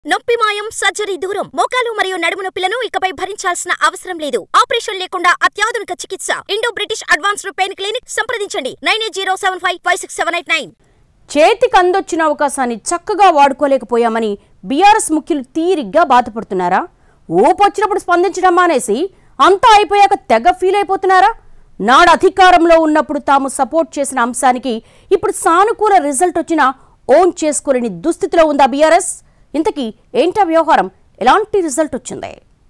నొప్పి మాయం, సర్జరీ దూరం. మోకాలు మరియు నడుము నొప్పులను ఇకపై భరించాల్సిన అవసరం లేదు. ఆపరేషన్ లేకుండా అత్యాధునిక చికిత్స. Indo British advanced pain clinic. సంప్రదించండి 9807556889. చేతికి అందొచ్చిన అవకాశాన్ని చక్కగా వాడుకోలేకపోయామని బీఆర్ఎస్ ముఖ్యులు తీరిగ్గా బాధపడుతున్నారా? ఊపొచ్చినప్పుడు స్పందించడం మానేసి అంతా అయిపోయాక తెగ ఫీల్ అయిపోతున్నారా? నాడు అధికారంలో ఉన్నప్పుడు తాము సపోర్ట్ చేసిన అంశానికి ఇప్పుడు సానుకూల రిజల్ట్ వచ్చినా ఓన్ చేసుకోలేని దుస్థితిలో ఉందా బీఆర్ఎస్? ఇంతకీ ఏంటా వ్యవహారం? ఎలాంటి రిజల్ట్ వచ్చింది?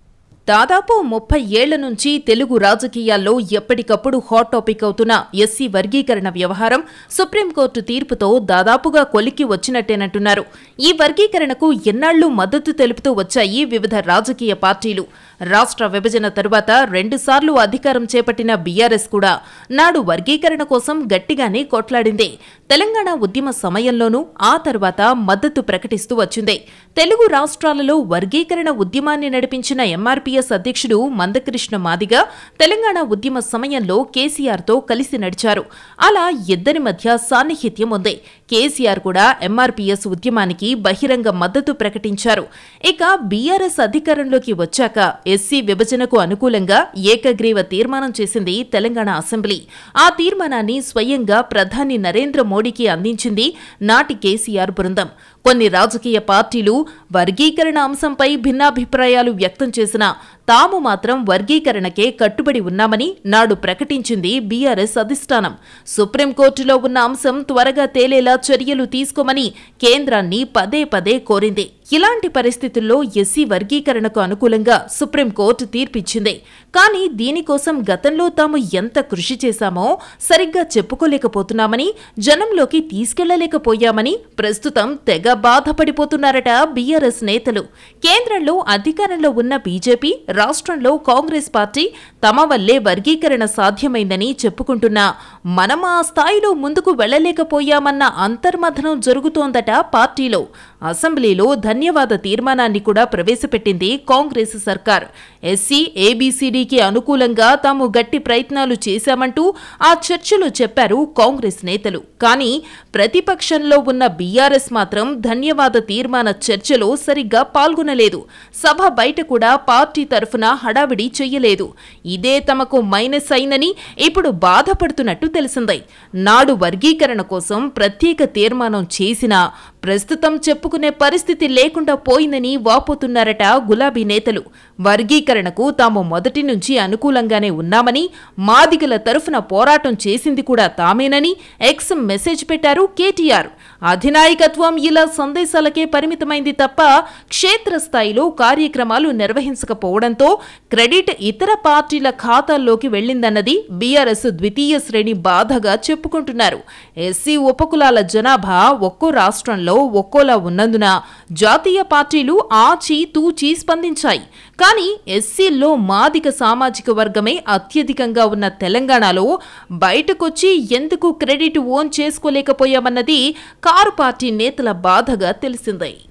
దాదాపు 30 ఏళ్ల నుంచి తెలుగు రాజకీయాల్లో ఎప్పటికప్పుడు హాట్ టాపిక్ అవుతున్న ఎస్సీ వర్గీకరణ వ్యవహారం సుప్రీంకోర్టు తీర్పుతో దాదాపుగా కొలిక్కి వచ్చినట్టేనంటున్నారు. ఈ వర్గీకరణకు ఎన్నాళ్లు మద్దతు తెలుపుతూ వచ్చాయి వివిధ రాజకీయ పార్టీలు. రాష్ట్ర విభజన తరువాత 2 సార్లు అధికారం చేపట్టిన బీఆర్ఎస్ కూడా నాడు వర్గీకరణ కోసం గట్టిగానే కొట్లాడింది. తెలంగాణ ఉద్యమ సమయంలోనూ ఆ తర్వాత మద్దతు ప్రకటిస్తూ వచ్చింది. తెలుగు రాష్ట్రాలలో వర్గీకరణ ఉద్యమాన్ని నడిపించిన ఎంఆర్పీఎస్ అధ్యక్షుడు మందకృష్ణ మాదిగ తెలంగాణ ఉద్యమ సమయంలో కేసీఆర్తో కలిసి నడిచారు. అలా ఇద్దరి మధ్య సాన్నిహిత్యం ఉంది. కేసీఆర్ కూడా ఎంఆర్పీఎస్ ఉద్యమానికి బహిరంగ మద్దతు ప్రకటించారు. ఇక బీఆర్ఎస్ అధికారంలోకి వచ్చాక ఎస్సీ విభజనకు అనుకూలంగా ఏకగ్రీవ తీర్మానం చేసింది తెలంగాణ అసెంబ్లీ. ఆ తీర్మానాన్ని స్వయంగా ప్రధాని నరేంద్ర మోడీకి అందించింది నాటి కేసీఆర్ బృందం. కొన్ని రాజకీయ పార్టీలు వర్గీకరణ అంశంపై భిన్నాభిప్రాయాలు వ్యక్తం చేసినా తాము మాత్రం వర్గీకరణకే కట్టుబడి ఉన్నామని నాడు ప్రకటించింది బీఆర్ఎస్ అధిష్టానం. సుప్రీంకోర్టులో ఉన్న అంశం త్వరగా తేలేలా చర్యలు తీసుకోమని కేంద్రాన్ని పదే పదే కోరింది. ఇలాంటి పరిస్థితుల్లో ఎస్సీ వర్గీకరణకు అనుకూలంగా సుప్రీంకోర్టు తీర్పిచ్చింది. కానీ దీనికోసం గతంలో తాము ఎంత కృషి చేశామో సరిగ్గా చెప్పుకోలేకపోతున్నామని, జనంలోకి తీసుకెళ్లలేకపోయామని ప్రస్తుతం తెగ బాధపడిపోతున్నారట బీఆర్ఎస్ నేతలు. కేంద్రంలో అధికారంలో ఉన్న బీజేపీ, రాష్ట్రంలో కాంగ్రెస్ పార్టీ తమ వల్లే వర్గీకరణ సాధ్యమైందని చెప్పుకుంటున్నా మనం ఆ స్థాయిలో ముందుకు వెళ్లలేకపోయామన్న అంతర్మథనం జరుగుతోందట పార్టీలో. అసెంబ్లీలో ధన్యవాద తీర్మానాన్ని కూడా ప్రవేశపెట్టింది కాంగ్రెస్ సర్కార్. ఎస్సీ ఏబీసీడీకి అనుకూలంగా తాము గట్టి ప్రయత్నాలు చేశామంటూ ఆ చర్చలో చెప్పారు కాంగ్రెస్ నేతలు. కానీ ప్రతిపక్షంలో ఉన్న బీఆర్ఎస్ మాత్రం ధన్యవాద తీర్మాన చర్చలో సరిగ్గా పాల్గొనలేదు. సభ బయట కూడా పార్టీ తరఫున హడావిడి చెయ్యలేదు. ఇదే తమకు మైనస్ అయిందని ఇప్పుడు బాధపడుతున్నట్టు తెలిసింది. నాడు వర్గీకరణ కోసం ప్రత్యేక తీర్మానం చేసినా ప్రస్తుతం చెప్పుకునే పరిస్థితి లేకుండా పోయిందని వాపోతున్నారట గులాబీ నేతలు. వర్గీకరణకు తాము మొదటి నుంచి అనుకూలంగానే ఉన్నామని, మాదిగల తరఫున పోరాటం చేసింది కూడా తామేనని ఎక్స్ మెసేజ్ పెట్టారు కేటీఆర్. అధినాయకత్వం ఇలా సందేశాలకే పరిమితమైంది తప్ప క్షేత్రస్థాయిలో కార్యక్రమాలు నిర్వహించకపోవడంతో క్రెడిట్ ఇతర పార్టీల ఖాతాల్లోకి వెళ్లిందన్నది బీఆర్ఎస్ ద్వితీయ శ్రేణి బాధగా చెప్పుకుంటున్నారు. ఎస్సీ ఉపకులాల జనాభా ఒక్కో రాష్ట్రంలో ఒక్కోలా ఉన్నందున జాతీయ పార్టీలు ఆచి తూచి స్పందించాయి. కానీ ఎస్సీల్లో మాదిగ సామాజిక వర్గమే అత్యధికంగా ఉన్న తెలంగాణలో బయటకొచ్చి ఎందుకు క్రెడిట్ ఓన్ చేసుకోలేకపోయామన్నది కారు పార్టీ నేతల బాధగా తెలిసిందే.